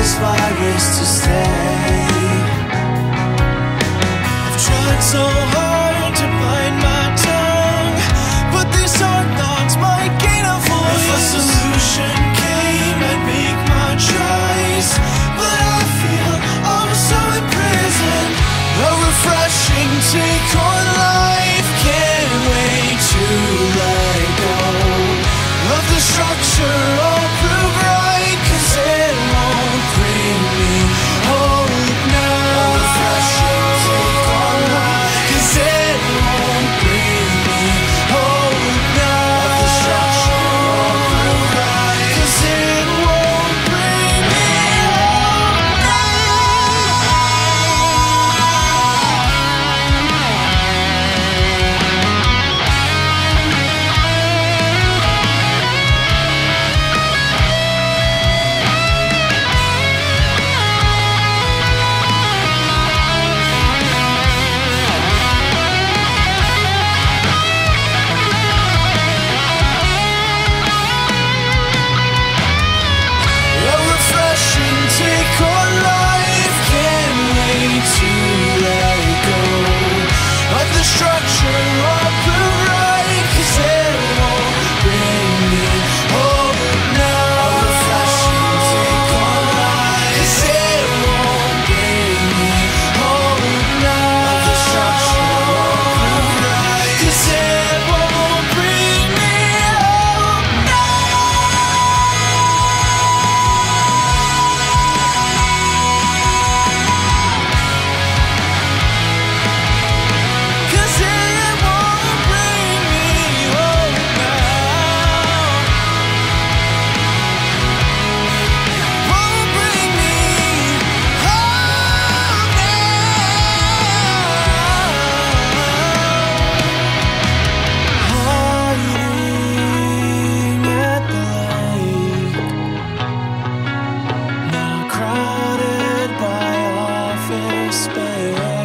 this virus to stay. I've tried so hard to bite my tongue, but these hard thoughts might gain a voice. If a solution came, I'd make my choice, but I feel I'm so imprisoned. A refreshing take on life, can't wait to let go of the structure I'll prove right, 'cause it won't bring me hope now. A refreshing take on life, 'cause it won't bring me hope now. Of the structure I'll prove right, 'cause it won't bring me hope now. A refreshing take on life, can't wait to let go of the structure I'll prove right, 'cause it won't bring me hope now. A refreshing take on life, 'cause it won't bring me hope now. Of the structure I'll prove right, 'cause it won't bring me hope now. Cause it won't bring me hope now. Won't bring me hope now. Hiding at the lake, not crowded by office space.